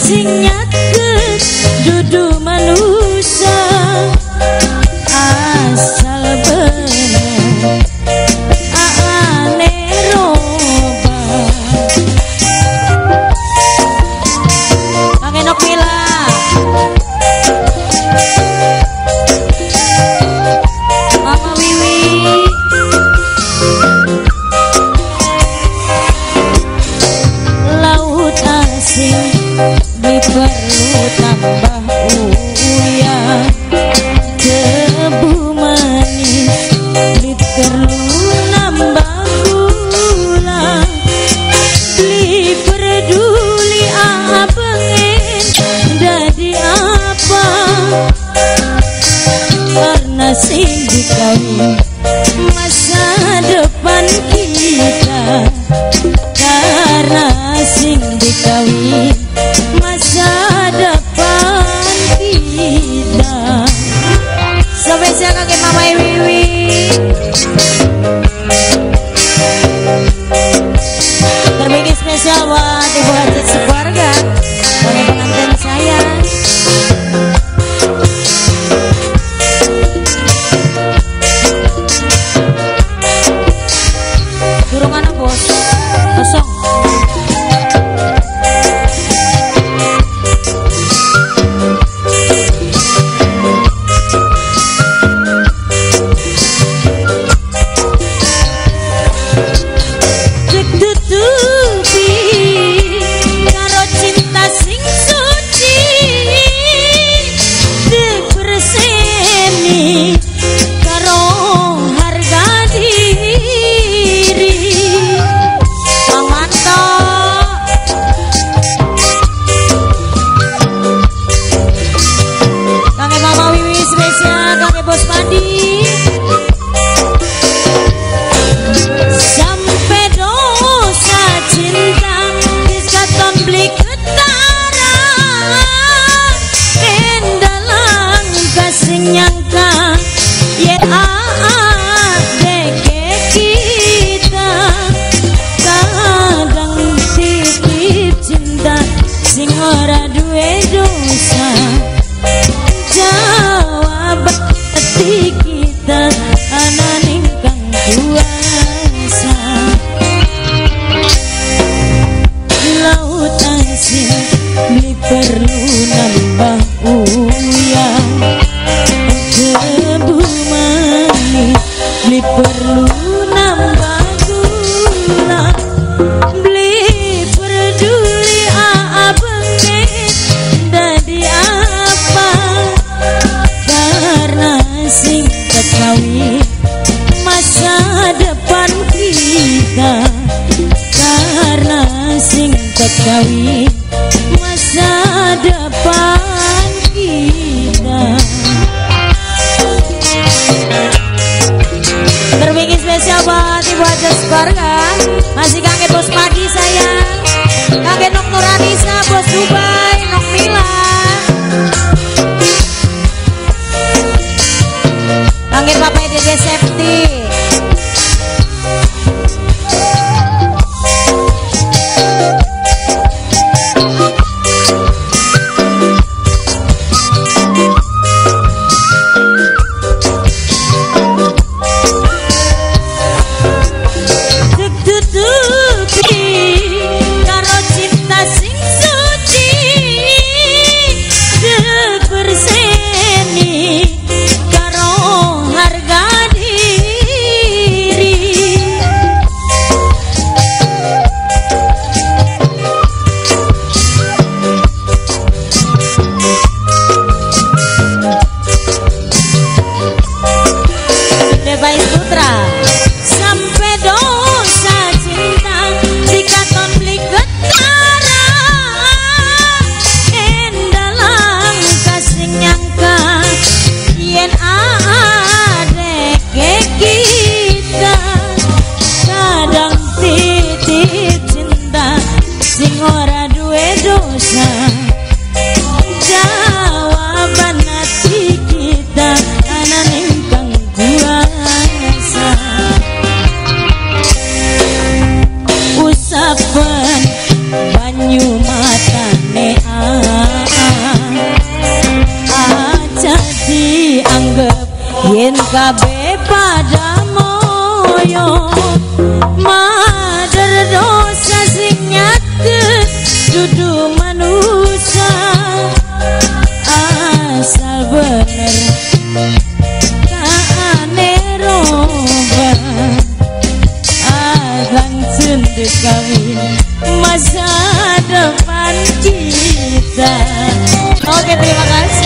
sing nyaket dudu manusia asal bener aane roba Kang Enok Mila Mama Wiwi laut asing diperlu tambah uyah tebu manis diperlu nambah gula beli peduli pengen jadi apa karena sing dikawin masa depan kita karena sing dikawin masa depan kita sampai siang kakek Mama Wiwi terbikin spesial buat ibu hajat sekeluarga oleh pengantin saya durung anak bos kosong perlu nambah uyah tebu manis beli perlu nambah gula beli peduli pengen jadi apa karena sing kawin masa depan kita karena sing kawin masa depan kita terbikin spesial buat ibu hajat sekeluarga masih kangen bos Padi sayang kangen Nok Nuranisa bos Dubai Nok Mila kangen Bapak Dede Septi tutupi matane aja dianggap yen kabeh pada moyo madar dosa sing nyatet dudu manusia asal bener kaane roba langsung kawin masa depan kita. Oke, terima kasih.